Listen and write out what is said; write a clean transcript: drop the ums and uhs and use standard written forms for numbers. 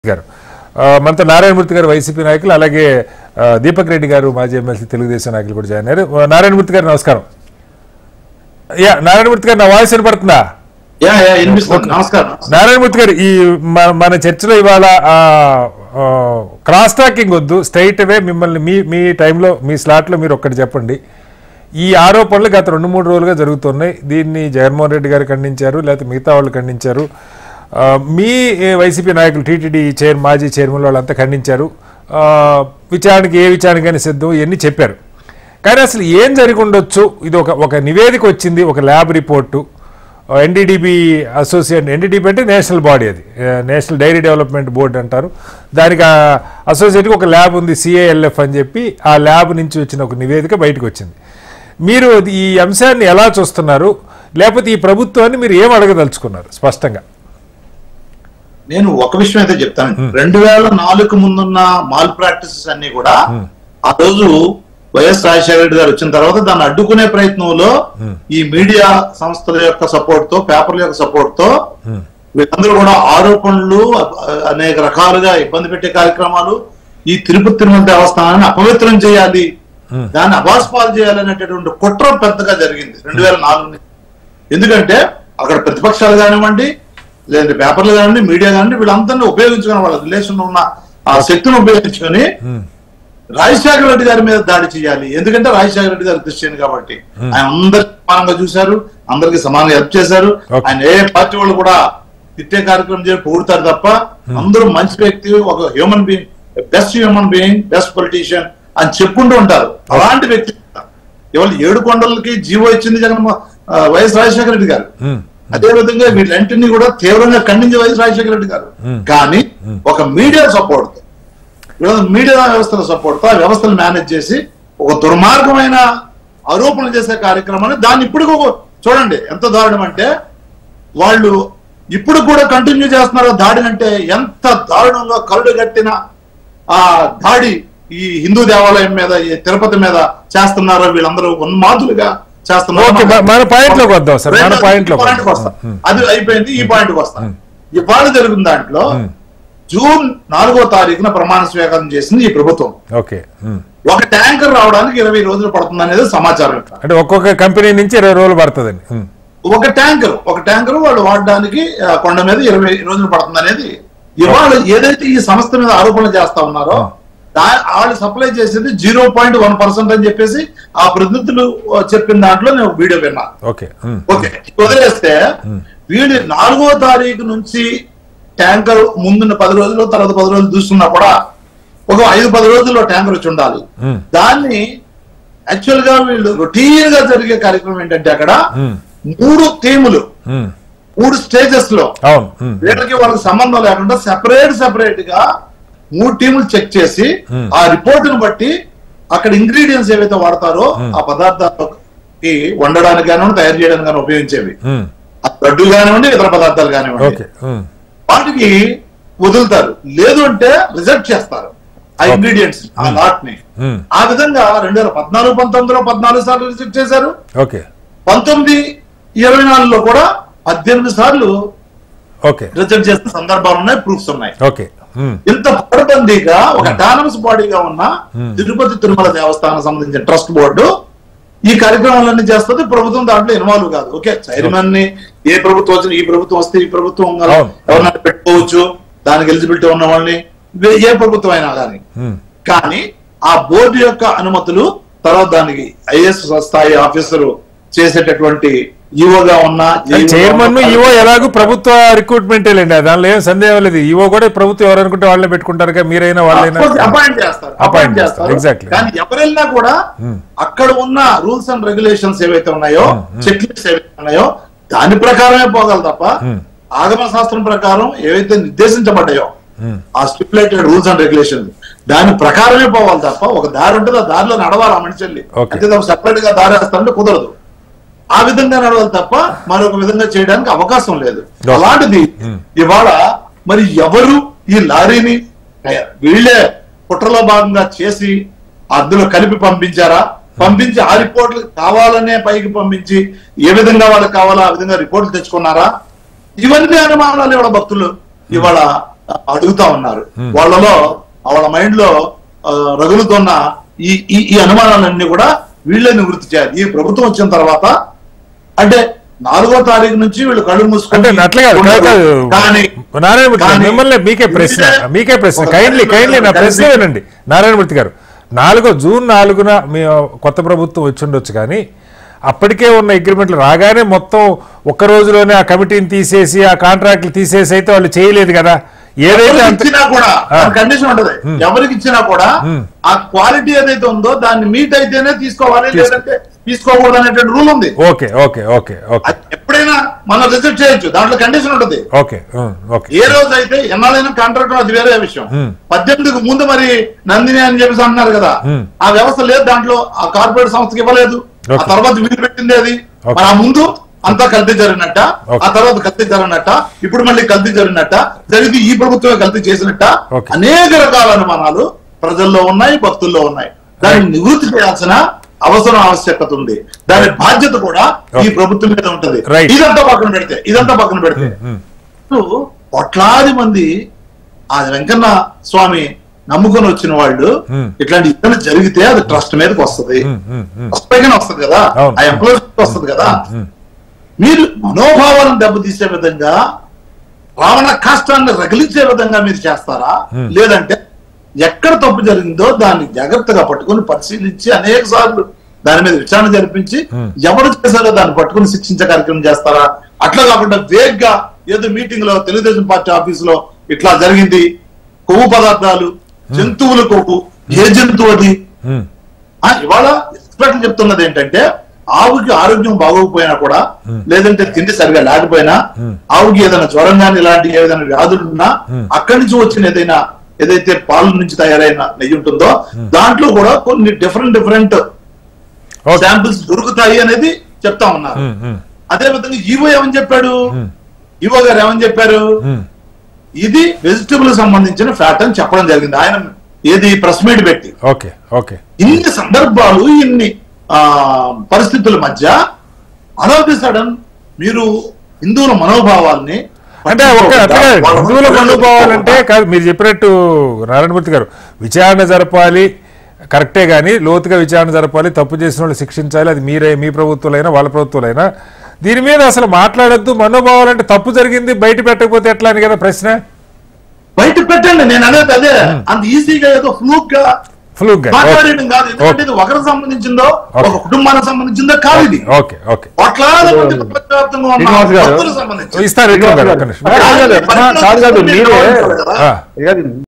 గారు మనతో నారాయణమూర్తి గారు వైసీపీ నాయకులు, అలాగే దీపక్ రెడ్డి గారు మాజీ ఎమ్మెల్సీ తెలుగుదేశం నాయకులు కూడా జాయిన్ అయ్యారు. నారాయణమూర్తి గారు నమస్కారం. నారాయణమూర్తి గారు, నా వాయిస్ వినపడుతుందా? నారాయణమూర్తి గారు, ఈ మన చర్చలో ఇవాళ క్రాస్ టాకింగ్ వద్దు, స్ట్రైట్ అవే మిమ్మల్ని మీ టైంలో మీ స్లాట్లో మీరు ఒక్కటి చెప్పండి. ఈ ఆరోపణలు గత 2-3 రోజులుగా జరుగుతున్నాయి. దీన్ని జగన్మోహన్ రెడ్డి గారు ఖండించారు, లేకపోతే మిగతా వాళ్ళు ఖండించారు, మీ వైసీపీ నాయకులు టీటీడీ మాజీ చైర్మన్ వాళ్ళంతా ఖండించారు. విచారణకి ఏ విచారణకైనా సిద్ధం ఇవన్నీ చెప్పారు. కానీ అసలు ఏం జరిగి ఉండొచ్చు? ఇది ఒక నివేదిక వచ్చింది, ఒక ల్యాబ్ రిపోర్టు. ఎన్డీడీబీ ఎన్డీడీబీ అంటే నేషనల్ బాడీ, అది నేషనల్ డైరీ డెవలప్మెంట్ బోర్డు అంటారు. దానికి అసోసియేట్గా ఒక ల్యాబ్ ఉంది, CALF అని చెప్పి. ఆ ల్యాబ్ నుంచి వచ్చిన ఒక నివేదిక బయటకు వచ్చింది. మీరు ఈ అంశాన్ని ఎలా చూస్తున్నారు? లేకపోతే ఈ ప్రభుత్వాన్ని మీరు ఏం అడగదలుచుకున్నారు స్పష్టంగా? నేను ఒక విషయం అయితే చెప్తాను. 2004 ముందున్న మాల్ ప్రాక్టీసెస్ అన్ని కూడా ఆ రోజు వైఎస్ రాజశేఖర రెడ్డి గారు వచ్చిన తర్వాత దాన్ని అడ్డుకునే ప్రయత్నంలో ఈ మీడియా సంస్థల యొక్క సపోర్ట్ తో, పేపర్ల యొక్క సపోర్ట్ తో వీళ్ళందరూ కూడా ఆరోపణలు, అనేక రకాలుగా ఇబ్బంది పెట్టే కార్యక్రమాలు, ఈ తిరుమల దేవస్థానాన్ని అపవిత్రం చేయాలి, దాన్ని అభాస్పాలు చేయాలనేటటువంటి కుట్ర పెద్దగా జరిగింది 2004. ఎందుకంటే అక్కడ ప్రతిపక్షాలు కానివ్వండి, లేదంటే పేపర్లు కానివ్వండి, మీడియా కానివ్వండి, వీళ్ళందరినీ ఉపయోగించుకుని, వాళ్ళ రిలేషన్ ఉన్న ఆ శక్తిని ఉపయోగించుకొని రాజశేఖర రెడ్డి గారి మీద దాడి చేయాలి. ఎందుకంటే రాజశేఖర రెడ్డి గారు క్రిస్టియన్ కాబట్టి ఆయన అందరికి సమానంగా చూశారు, అందరికి సమానంగా హెల్ప్ చేశారు. ఆయన ఏ పార్టీ వాళ్ళు కూడా తిట్టే కార్యక్రమం చేసి పొగుడతారు తప్ప అందరూ మంచి వ్యక్తి, ఒక human being, best human being, best politician అని చెప్పుకుంటూ ఉంటారు. అలాంటి వ్యక్తి ఇవాళ 7 కొండలకి జీవో ఇచ్చింది వైఎస్ రాజశేఖర రెడ్డి గారు. అదే విధంగా వీళ్ళంటినీ కూడా తీవ్రంగా ఖండించే వైఎస్ రాజశేఖర రెడ్డి గారు. కానీ ఒక మీడియా సపోర్ట్, మీడియా వ్యవస్థల సపోర్ట్, ఆ వ్యవస్థను మేనేజ్ చేసి ఒక దుర్మార్గమైన ఆరోపణలు చేసే కార్యక్రమాన్ని దాన్ని ఇప్పుడు చూడండి ఎంత దారుణం అంటే, వాళ్ళు ఇప్పుడు కూడా కంటిన్యూ చేస్తున్నారు దాడిని. అంటే ఎంత దారుణంగా కరుడు గట్టిన ఆ దాడి ఈ హిందూ దేవాలయం మీద, ఈ తిరుపతి మీద చేస్తున్నారో వీళ్ళందరూ ఉన్మాదులుగా చేస్తున్నారు. అది అయిపోయింది. ఈ పాయింట్కి వస్తాం. ఇవాళ జరిగిన దాంట్లో జూన్ 4వ తారీఖున ప్రమాణ స్వీకారం చేసింది ఈ ప్రభుత్వం. ఒక ట్యాంకర్ రావడానికి 20 రోజులు పడుతుంది అనేది సమాచారం. అంటే ఒక్కొక్క కంపెనీ నుంచి 20 రోజులు పడుతుందండి. ఒక ట్యాంకర్ వాళ్ళు వాడడానికి కొండ మీద 20 రోజులు పడుతుంది అనేది. ఇవాళ ఏదైతే ఈ సంస్థ మీద ఆరోపణలు చేస్తా ఉన్నారో వాళ్ళు సప్లై చేసేది 0.1% అని చెప్పేసి ఆ ప్రతినిధులు చెప్పిన దాంట్లో నేను వీడియో విన్నా. ఓకే, వదిలేస్తే వీళ్ళు 4వ తారీఖు నుంచి ట్యాంకర్ ముందున్న 10 రోజులు, తర్వాత 10 రోజులు చూస్తున్నా కూడా ఒక 5-10 రోజుల్లో ట్యాంకర్ వచ్చి ఉండాలి. దాన్ని యాక్చువల్ గా వీళ్ళు రొటీన్ గా జరిగే కార్యక్రమం ఏంటంటే అక్కడ 3 టీములు 3 స్టేజెస్ లో వీళ్ళకి వాళ్ళకి సంబంధం లేకుండా సెపరేట్ గా 3 టీములు చెక్ చేసి ఆ రిపోర్టును బట్టి అక్కడ ఇంగ్రీడియంట్స్ ఏవైతే వాడతారో ఆ పదార్థాలకి వండడానికి కానివ్వండి, తయారు చేయడానికి కానీ ఉపయోగించేవి, లడ్డు కానివ్వండి, ఇతర పదార్థాలు కానివ్వండి, వాటికి వదులుతారు. లేదు అంటే రిజెక్ట్ చేస్తారు ఆ ఇంగ్రీడియంట్స్, ఆ లాట్ ని. ఆ విధంగా 2014-19లో 14 సార్లు రిజెక్ట్ చేశారు. 19-24లో కూడా 18 సార్లు రిజెక్ట్ చేసిన సందర్భాలు ఉన్నాయి, ప్రూఫ్స్ ఉన్నాయి. ఇంత పకడ్బందీగా ఒక అటానమస్ బాడీగా ఉన్న తిరుమల దేవస్థానం సంబంధించిన ట్రస్ట్ బోర్డు ఈ కార్యక్రమాలన్నీ చేస్తుంది. ప్రభుత్వం దాంట్లో ఇన్వాల్వ్ కాదు. ఓకే, చైర్మన్ ని ఏ ప్రభుత్వం వచ్చినా, ఈ ప్రభుత్వం వస్తే ఈ ప్రభుత్వం ఎవరినైనా పెట్టుకోవచ్చు, దానికి ఎలిజిబిలిటీ ఉన్న వాళ్ళని, ఏ ప్రభుత్వం అయినా కానీ ఆ బోర్డు యొక్క అనుమతులు, తర్వాత దానికి IAS స్థాయి ఆఫీసరు చేసేటటువంటి ఈవోగా ఉన్న చైర్మన్, ఈవో ఎలాగో ప్రభుత్వ రిక్రూట్మెంట్ లేండి, దానిలో ఏం సందేహం లేదు. ఈవో కూడా ప్రభుత్వం ఎవరనుకుంటే వాళ్ళే పెట్టుకుంటారు, మీరైనా వాళ్ళైనా అపాయింట్ చేస్తారు. కానీ ఎవరైనా కూడా అక్కడ ఉన్న రూల్స్ అండ్ రెగ్యులేషన్స్ ఏవైతే ఉన్నాయో, చెక్ లిస్ట్ ఏవైతే ఉన్నాయో దాని ప్రకారమే పోగలరు తప్ప ఆగమ శాస్త్రం ప్రకారం ఏవైతే నిర్దేశించబడ్డాయో ఆ స్టిపులేటెడ్ రూల్స్ అండ్ రెగ్యులేషన్ దాని ప్రకారమే పోవాలి తప్ప ఒక దారి ఉంటుంది, ఆ దారిలో నడవాలి ఆ మనిషి. అంటే సెపరేట్ గా దారి వేస్తారంటే కుదరదు. ఆ విధంగా నడవాలి తప్ప మరొక విధంగా చేయడానికి అవకాశం లేదు. అలాంటిది ఇవాళ మరి ఎవరు ఈ లారీని వీళ్లే కుట్రలో భాగంగా చేసి అందులో కలిపి పంపించారా, పంపించి ఆ రిపోర్ట్లు కావాలనే పైకి పంపించి ఏ విధంగా వాళ్ళకి కావాలో ఆ విధంగా రిపోర్ట్లు తెచ్చుకున్నారా, ఇవన్నీ అనుమానాలు ఇవాళ భక్తులు ఇవాళ అడుగుతా ఉన్నారు. వాళ్ళలో వాళ్ళ మైండ్ లో రగులుతున్న ఈ అనుమానాలన్నీ కూడా వీళ్ళే నివృత్తి చేయాలి. ఈ ప్రభుత్వం వచ్చిన తర్వాత అంటే 4వ తారీఖు నుంచి వీళ్ళు కళ్ళు మూసుకుంటే మిమ్మల్ని మీకే ప్రశ్న కైండ్లీ నా ప్రశ్న వినండి నారాయణమూర్తి గారు. జూన్ 4న మీ కొత్త ప్రభుత్వం వచ్చి ఉండొచ్చు, కానీ అప్పటికే ఉన్న అగ్రిమెంట్లు రాగానే మొత్తం ఒక్క రోజులోనే ఆ కమిటీని తీసేసి ఆ కాంట్రాక్ట్లు తీసేసి అయితే వాళ్ళు చేయలేదు కదా. ఏదైతే ఇచ్చినా కూడా కండిషన్ ఉంటది, ఎవరికి ఇచ్చినా కూడా ఆ క్వాలిటీ ఏదైతే ఉందో దాన్ని మీట్ అయితేనే తీసుకోవాలి, లేదంటే తీసుకోకూడదు అనేటువంటి రూల్ ఉంది. ఓకే ఓకే ఓకే ఓకే ఎప్పుడైనా మనం రిజెక్ట్ చేయొచ్చు, దాంట్లో కండిషన్ ఉంటది. ఓకే ఓకే ఏ రోజు అయితే ఎన్నాళ్ళైనా కాంట్రాక్ట్ అది వేరే విషయం. 18కు ముందు మరి నందిని అని చెప్పేసి అన్నారు కదా, ఆ వ్యవస్థ లేదు దాంట్లో, ఆ కార్పొరేట్ సంస్థకి ఇవ్వలేదు. ఆ తర్వాత వీలు పెట్టింది అది. మరి ఆ ముందు అంతా కల్తీ జరిగినట్ట, ఆ తర్వాత కల్తీ జరిగినట్ట, ఇప్పుడు మళ్ళీ కల్తీ జరిగినట్ట, జరిగి ఈ ప్రభుత్వమే కల్తీ చేసినట్ట, అనేక రకాల అనుమానాలు ప్రజల్లో ఉన్నాయి, భక్తుల్లో ఉన్నాయి. దాన్ని నివృత్తి చేయాల్సిన అవసరం ఆవశ్యకత ఉంది. దాని బాధ్యత కూడా ఈ ప్రభుత్వం మీద ఉంటది. ఇదంతా పక్కన పెడితే కోట్లాది మంది ఆ వెంకన్న స్వామి నమ్ముకొని వచ్చిన వాళ్ళు ఇట్లాంటి ఇబ్బంది జరిగితే అది ట్రస్ట్ మీదకి వస్తుంది, ట్రస్ట్ పైగానే వస్తుంది కదా, ఆ ఎంప్లాయీస్ వస్తుంది కదా. మీరు మనోభావాలను దెబ్బతీసే విధంగా, రావణ కాష్టాన్ని రగిలించే విధంగా మీరు చేస్తారా, లేదంటే ఎక్కడ తప్పు జరిగిందో దాన్ని జాగ్రత్తగా పట్టుకుని పరిశీలించి అనేక సార్లు దాని మీద విచారణ జరిపించి ఎవరు చేశారో దాన్ని పట్టుకుని శిక్షించే కార్యక్రమం చేస్తారా? అట్లా కాకుండా వేగ్గా ఏదో మీటింగ్ లో తెలుగుదేశం పార్టీ ఆఫీసులో ఇట్లా జరిగింది, కొవ్వు పదార్థాలు, జంతువుల కొవ్వు, ఏ జంతువు అది? ఇవాళ ఎక్స్పర్ట్లు చెప్తున్నది ఏంటంటే ఆవుకి ఆరోగ్యం బాగోకపోయినా కూడా, లేదంటే తిండి సరిగా లేకపోయినా, ఆవుకి ఏదైనా జ్వరం కానీ ఇలాంటి ఏదైనా వ్యాధులున్నా అక్కడి నుంచి వచ్చిన ఏదైతే పాల నుంచి తయారైన నెయ్యి ఉంటుందో దాంట్లో కూడా కొన్ని డిఫరెంట్ శాంపిల్స్ దొరుకుతాయి అనేది చెప్తా ఉన్నారు. అదే విధంగా ఈవో ఏమని చెప్పాడు, ఈవో గారు ఏమని చెప్పారు, ఇది వెజిటబుల్ సంబంధించిన ఫ్యాట్ అని చెప్పడం జరిగింది ఆయన ఏది ప్రెస్ మీట్ పెట్టి. ఇన్ని సందర్భాలు, ఇన్ని పరిస్థితుల మధ్య అదొక సడన్ మీరు హిందువుల మనోభావాల్ని అంటే హిందువుల మనోభావాలంటే కాదు, మీరు చెప్పినట్టు నారాయణమూర్తి గారు విచారణ జరపాలి, కరెక్టే, కానీ లోతుగా విచారణ జరపాలి, తప్పు చేసిన వాళ్ళు శిక్షించాలి, అది మీ ప్రభుత్వాలైనా వాళ్ళ ప్రభుత్వాలైనా. దీని మీద అసలు మాట్లాడద్దు, మనోభావాలంటే తప్పు జరిగింది బయట పెట్టకపోతే ఎట్లా అని కదా ప్రశ్న. బయట పెట్టండి, నేను అనేది అదే. అంత ఈజీగా ఏదో ఫ్లూక్ గా మాట్లాడడం కాదు, ఎందుకంటే ఇది ఒకరికి సంబంధించిందో ఒక కుటుంబానికి సంబంధించిందో కాదు. ఇది కోట్లాది మంది ప్రపంచవ్యాప్తంగా ఉన్న భక్తులకు సంబంధించి.